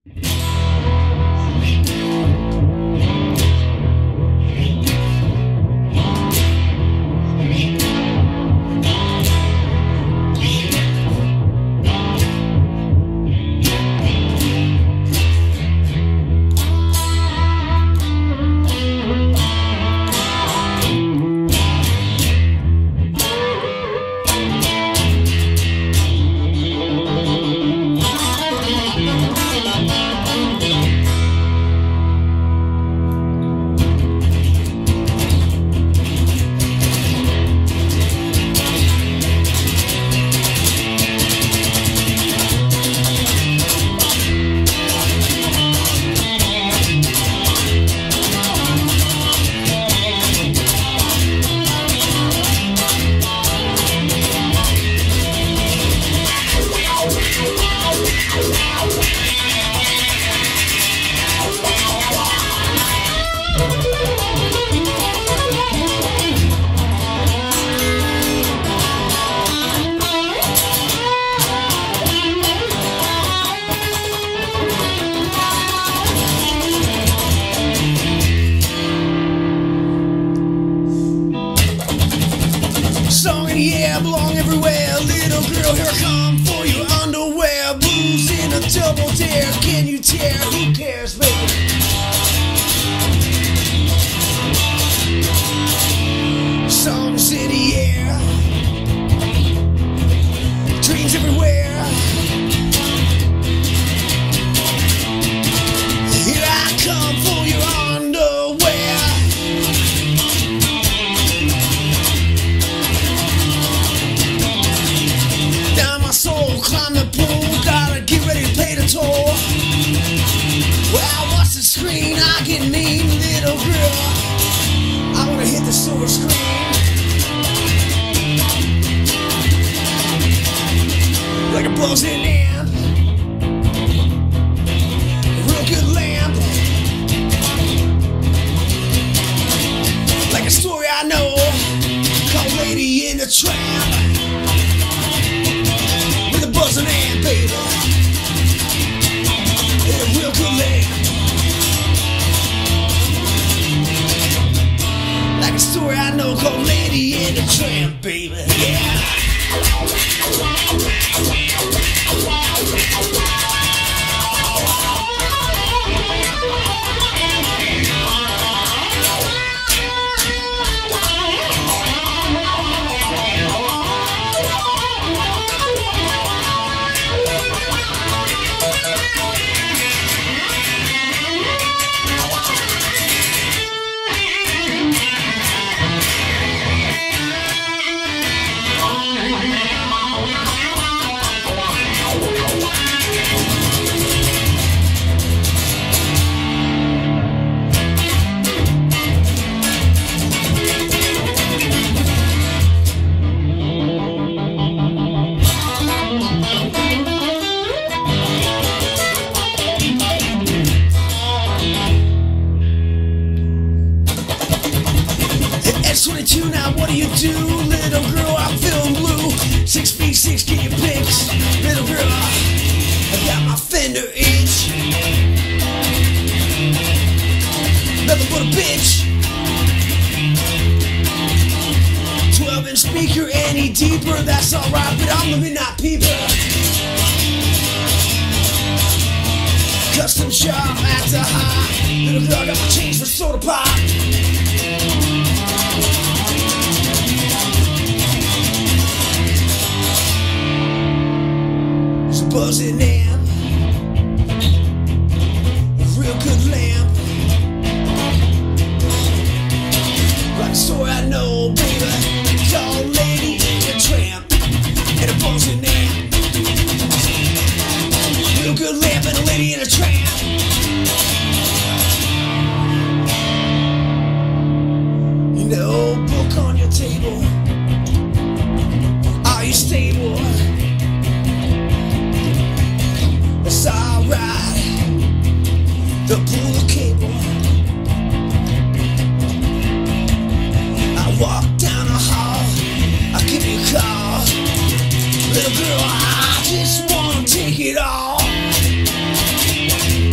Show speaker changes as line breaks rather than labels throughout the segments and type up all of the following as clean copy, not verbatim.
Song in the air, belong everywhere. Little girl, here I come for your underwear. Blues in a double dare. Can you tear? Who cares, baby? Songs in the air, dreams everywhere. Here I come for your underwear. Down my soul, climb the pool, gotta get ready to pay the toll. Well, what's the screen? I get mean, little girl. I wanna hit the silver screen like a buzzing ant, a real good lamp, like a story I know called Lady in the Tramp, with a buzzing ant, baby, and a real good lamp. Like a story I know called Lady in the Tramp, baby, yeah. Now what do you do, little girl? I'm feeling blue. 6'6", get your pics, little girl. I got my fender itch. Nothing but a bitch. 12-inch speaker any deeper, that's alright, but I'm the midnight peeper. Custom shop at the high. Little girl, I got my change for soda pop. Buzzing amp, a real good lamp, like a story I know, baby, called Lady in the Tramp, and a buzzing amp, real good lamp and a lady in a tramp. You know, book on your table, are you stable? It's alright, the pool cable. I walk down the hall, I give you a call. Little girl, I just wanna take it all.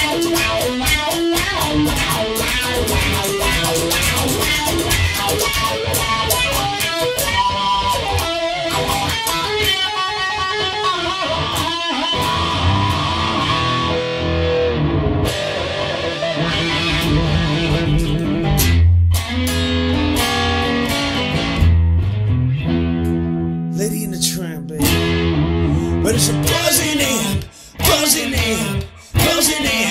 Lady in the Tramp, baby. But it's a buzzing amp, buzzing amp, buzzing amp.